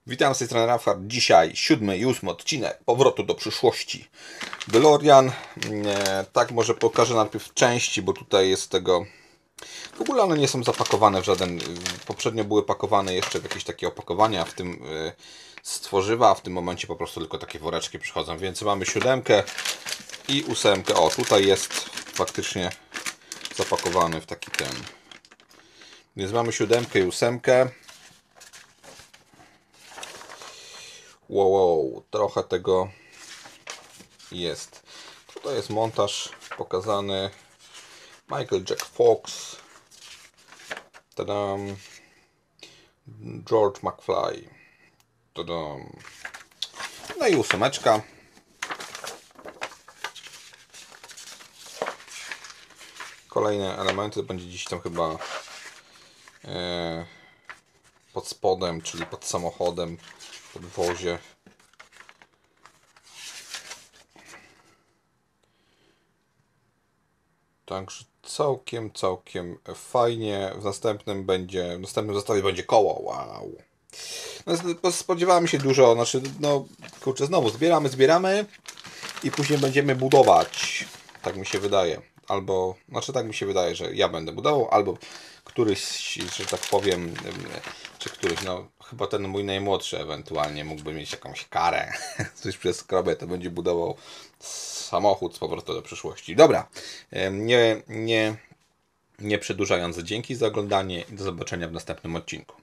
Witam z tej strony Rafał. Dzisiaj 7. i 8. odcinek Powrotu do przyszłości. DeLorean. Tak, może pokażę najpierw części, bo tutaj jest tego... W ogóle one nie są zapakowane w żaden... Poprzednio były pakowane jeszcze w jakieś takie opakowania, w tym z tworzywa, a w tym momencie po prostu tylko takie woreczki przychodzą. Więc mamy 7 i 8. O, tutaj jest faktycznie zapakowany w taki ten... Więc mamy 7 i 8. Wow, trochę tego jest. Tutaj jest montaż pokazany. Michael Jack Fox. Tadam. George McFly. Tadam. No i 8. Kolejne elementy to będzie dziś tam chyba pod spodem, czyli pod samochodem, pod wozie. Także całkiem fajnie. W następnym zestawie będzie koło. Wow. No, spodziewałem się dużo, no kurczę, znowu zbieramy i później będziemy budować. Tak mi się wydaje. Albo, tak mi się wydaje, że ja będę budował, albo któryś, że tak powiem, czy któryś, no chyba ten mój najmłodszy ewentualnie mógłby mieć jakąś karę. Coś przez skrobę, to będzie budował samochód z powrotem do przyszłości. Dobra, nie przedłużając, dzięki za oglądanie i do zobaczenia w następnym odcinku.